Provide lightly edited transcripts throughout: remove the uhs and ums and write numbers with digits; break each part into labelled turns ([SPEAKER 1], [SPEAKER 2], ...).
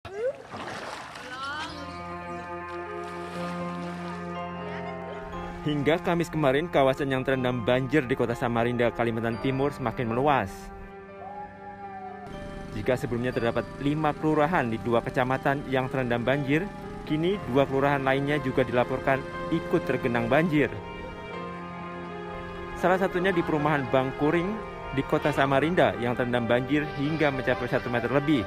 [SPEAKER 1] Hingga Kamis kemarin, kawasan yang terendam banjir di Kota Samarinda, Kalimantan Timur semakin meluas. Jika sebelumnya terdapat 5 kelurahan di 2 kecamatan yang terendam banjir, kini 2 kelurahan lainnya juga dilaporkan ikut tergenang banjir. Salah satunya di perumahan Bangkuring di Kota Samarinda yang terendam banjir hingga mencapai 1 meter lebih.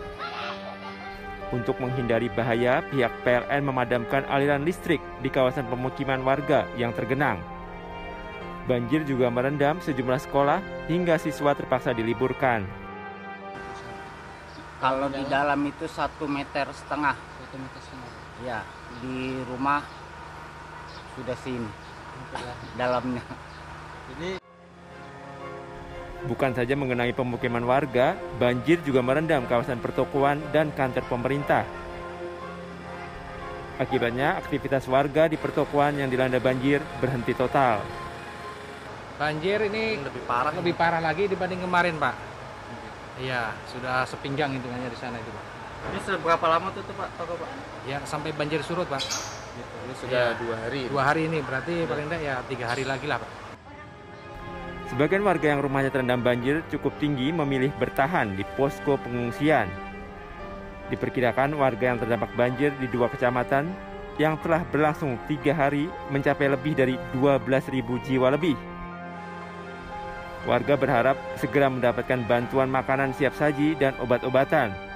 [SPEAKER 1] Untuk menghindari bahaya, pihak PLN memadamkan aliran listrik di kawasan pemukiman warga yang tergenang. Banjir juga merendam sejumlah sekolah hingga siswa terpaksa diliburkan.
[SPEAKER 2] Kalau di dalam itu 1,5 meter. 1,5 meter. Ya, di rumah sudah sini dalamnya.
[SPEAKER 1] Bukan saja mengenai pemukiman warga, banjir juga merendam kawasan pertokoan dan kantor pemerintah. Akibatnya, aktivitas warga di pertokoan yang dilanda banjir berhenti total.
[SPEAKER 3] Banjir ini lebih parah lagi dibanding kemarin, Pak. Iya, sudah sepinggang hitungannya di sana itu, Pak.
[SPEAKER 2] Ini sudah berapa lama tuh Pak toko Pak?
[SPEAKER 3] Ya, sampai banjir surut, Pak.
[SPEAKER 4] Ini sudah 2 hari.
[SPEAKER 3] 2 hari ini, berarti paling tidak ya 3 hari lagi lah, Pak.
[SPEAKER 1] Sebagian warga yang rumahnya terendam banjir cukup tinggi memilih bertahan di posko pengungsian. Diperkirakan warga yang terdampak banjir di 2 kecamatan yang telah berlangsung 3 hari mencapai lebih dari 12.000 jiwa lebih. Warga berharap segera mendapatkan bantuan makanan siap saji dan obat-obatan